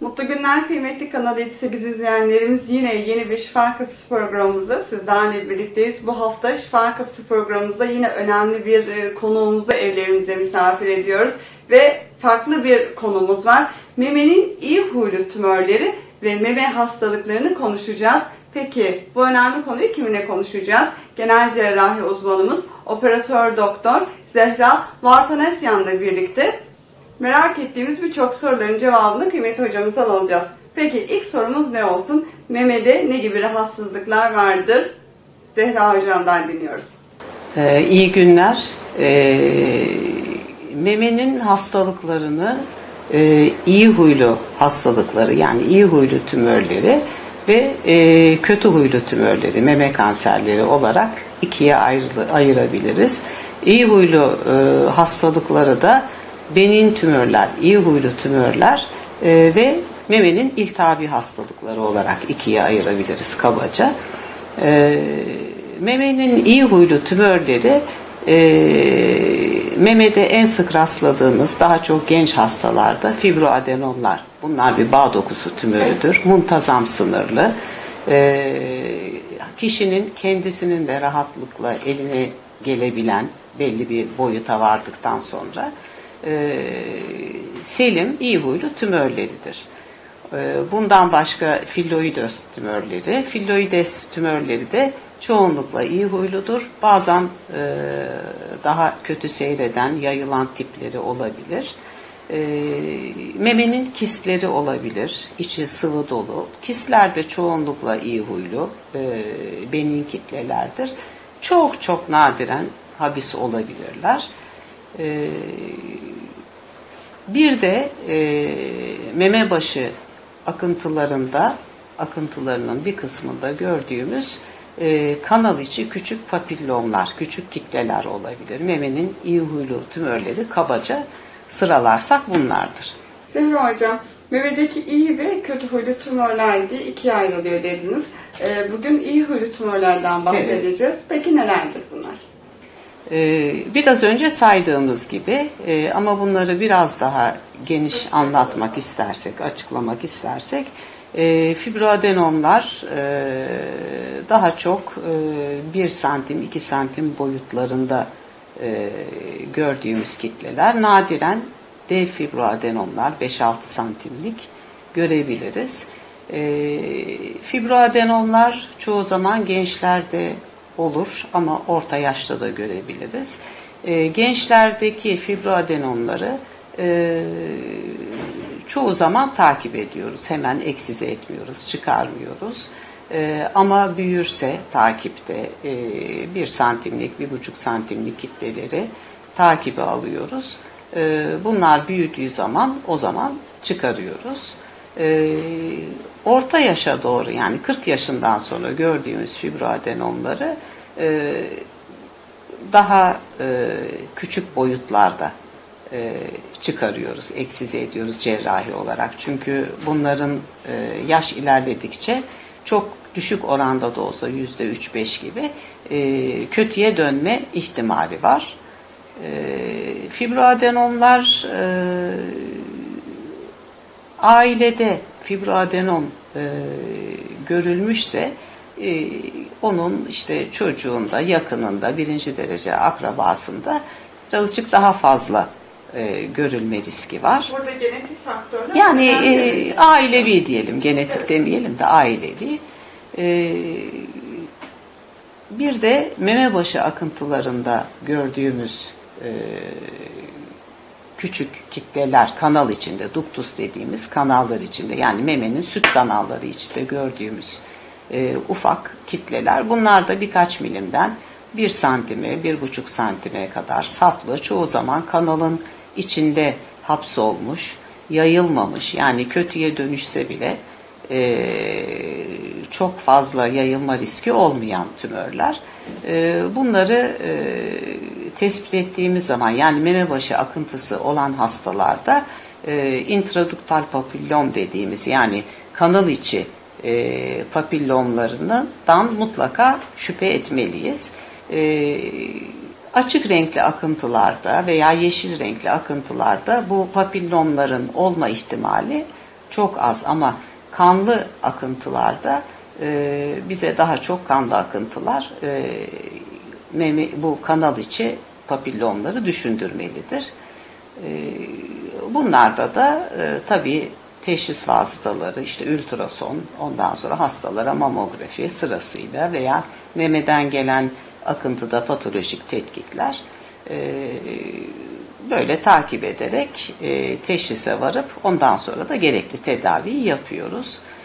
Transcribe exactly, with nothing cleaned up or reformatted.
Mutlu günler kıymetli Kanal yedi sekiz izleyenlerimiz. Yine yeni bir Şifa Kapısı programımızda sizlerle birlikteyiz. Bu hafta Şifa Kapısı programımızda yine önemli bir konuğumuzu evlerimize misafir ediyoruz. Ve farklı bir konumuz var. Memenin iyi huylu tümörleri ve meme hastalıklarını konuşacağız. Peki bu önemli konuyu kiminle konuşacağız? Genel cerrahi uzmanımız operatör doktor Zehra Vartanesyan'la birlikte merak ettiğimiz birçok soruların cevabını kıymetli hocamızdan alacağız. Peki ilk sorumuz ne olsun? Memede ne gibi rahatsızlıklar vardır? Zehra hocamdan dinliyoruz. Ee, iyi günler. Ee, memenin hastalıklarını e, iyi huylu hastalıkları yani iyi huylu tümörleri ve e, kötü huylu tümörleri, meme kanserleri olarak ikiye ayrı, ayırabiliriz. İyi huylu e, hastalıkları da benin tümörler, iyi huylu tümörler e, ve memenin iltihabi hastalıkları olarak ikiye ayırabiliriz kabaca. E, memenin iyi huylu tümörleri e, memede en sık rastladığımız daha çok genç hastalarda fibroadenomlar. Bunlar bir bağ dokusu tümörüdür. Muntazam sınırlı. E, kişinin kendisinin de rahatlıkla eline gelebilen belli bir boyuta vardıktan sonra e, selim iyi huylu tümörleridir. E, bundan başka filloides tümörleri. Filloides tümörleri de çoğunlukla iyi huyludur. Bazen e, daha kötü seyreden, yayılan tipleri olabilir. E, memenin kistleri olabilir. İçi sıvı dolu. Kistler de çoğunlukla iyi huylu. E, benin kitlelerdir. Çok çok nadiren habis olabilirler. E, bir de e, meme başı akıntılarında, akıntılarının bir kısmında gördüğümüz e, kanal içi küçük papillomlar, küçük kitleler olabilir. Memenin iyi huylu tümörleri kabaca sıralarsak bunlardır. Zehra hocam, memedeki iyi ve kötü huylu tümörler diye ikiye ayrılıyor dediniz. E, bugün iyi huylu tümörlerden bahsedeceğiz. Evet. Peki nelerdir bunlar? Biraz önce saydığımız gibi ama bunları biraz daha geniş anlatmak istersek, açıklamak istersek fibroadenomlar daha çok bir santim, iki santim boyutlarında gördüğümüz kitleler. Nadiren dev fibroadenomlar beş altı santimlik görebiliriz. Fibroadenomlar çoğu zaman gençlerde olur ama orta yaşta da görebiliriz. E, gençlerdeki fibroadenomları e, çoğu zaman takip ediyoruz. Hemen eksize etmiyoruz, çıkarmıyoruz. E, ama büyürse takipte e, bir santimlik, bir buçuk santimlik kitleleri takibe alıyoruz. E, bunlar büyüdüğü zaman o zaman çıkarıyoruz. E, orta yaşa doğru yani kırk yaşından sonra gördüğümüz fibroadenomları e, daha e, küçük boyutlarda e, çıkarıyoruz, eksize ediyoruz cerrahi olarak. Çünkü bunların e, yaş ilerledikçe çok düşük oranda da olsa yüzde üç beş gibi e, kötüye dönme ihtimali var. E, fibroadenomlar e, ailede fibroadenom e, görülmüşse e, onun işte çocuğunda, yakınında, birinci derece akrabasında birazcık daha fazla e, görülme riski var. Burada genetik faktörler yani e, ailevi diyelim, genetik evet. demeyelim de ailevi. E, bir de meme başı akıntılarında gördüğümüz e, küçük kitleler kanal içinde, duktus dediğimiz kanallar içinde yani memenin süt kanalları içinde gördüğümüz e, ufak kitleler. Bunlar da birkaç milimden bir santime, bir buçuk santime kadar saplı. Çoğu zaman kanalın içinde hapsolmuş, yayılmamış yani kötüye dönüşse bile e, çok fazla yayılma riski olmayan tümörler. E, bunları e, tespit ettiğimiz zaman yani meme başı akıntısı olan hastalarda e, intraduktal papillom dediğimiz yani kanal içi e, papillomlarından mutlaka şüphe etmeliyiz. E, açık renkli akıntılarda veya yeşil renkli akıntılarda bu papillomların olma ihtimali çok az ama kanlı akıntılarda e, bize daha çok kanlı akıntılar e, meme, bu kanal içi papillomları düşündürmelidir. E, bunlarda da e, tabii teşhis vasıtaları, işte ultrason, ondan sonra hastalara mamografi sırasıyla veya memeden gelen akıntıda patolojik tetkikler e, böyle takip ederek e, teşhise varıp ondan sonra da gerekli tedaviyi yapıyoruz.